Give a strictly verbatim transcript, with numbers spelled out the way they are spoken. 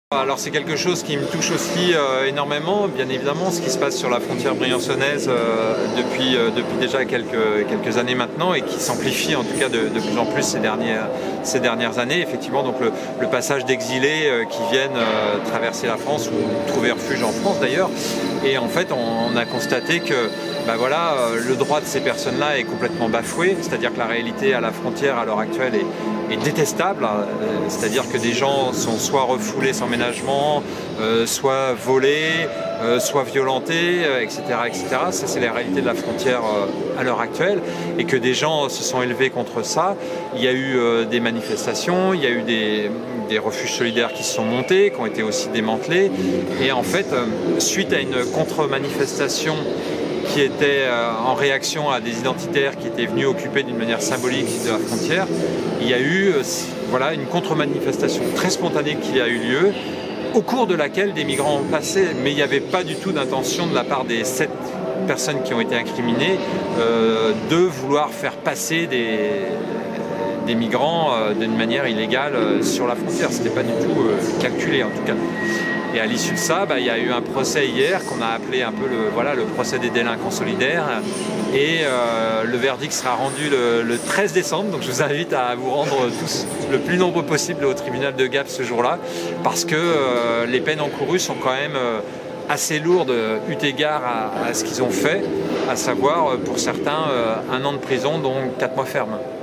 Alors c'est quelque chose qui me touche aussi euh, énormément, bien évidemment, ce qui se passe sur la frontière briançonnaise euh, depuis, euh, depuis déjà quelques, quelques années maintenant et qui s'amplifie en tout cas de, de plus en plus ces dernières, ces dernières années. Effectivement, donc le, le passage d'exilés euh, qui viennent euh, traverser la France ou trouver refuge en France d'ailleurs. Et en fait, on, on a constaté que bah voilà, euh, le droit de ces personnes-là est complètement bafoué, c'est-à-dire que la réalité à la frontière à l'heure actuelle est, est détestable, euh, c'est-à-dire que des gens sont soit refoulés sans ménagement, euh, soit volés, euh, soit violentés, euh, et cetera, et cetera. Ça, c'est la réalité de la frontière euh, à l'heure actuelle, et que des gens se sont élevés contre ça. Il y a eu euh, des manifestations, il y a eu des, des refuges solidaires qui se sont montés, qui ont été aussi démantelés, et en fait, euh, suite à une contre-manifestation qui était en réaction à des identitaires qui étaient venus occuper d'une manière symbolique de la frontière, il y a eu voilà, une contre-manifestation très spontanée qui a eu lieu, au cours de laquelle des migrants ont passé, mais il n'y avait pas du tout d'intention de la part des sept personnes qui ont été incriminées euh, de vouloir faire passer des, des migrants euh, d'une manière illégale euh, sur la frontière. Ce n'était pas du tout euh, calculé en tout cas. Et à l'issue de ça, bah, il y a eu un procès hier qu'on a appelé un peu le, voilà, le procès des délinquants solidaires. Et euh, le verdict sera rendu le, le treize décembre. Donc je vous invite à vous rendre tous le plus nombreux possible au tribunal de Gap ce jour-là. Parce que euh, les peines encourues sont quand même euh, assez lourdes eu égard à, à ce qu'ils ont fait. À savoir, pour certains, euh, un an de prison, dont quatre mois ferme.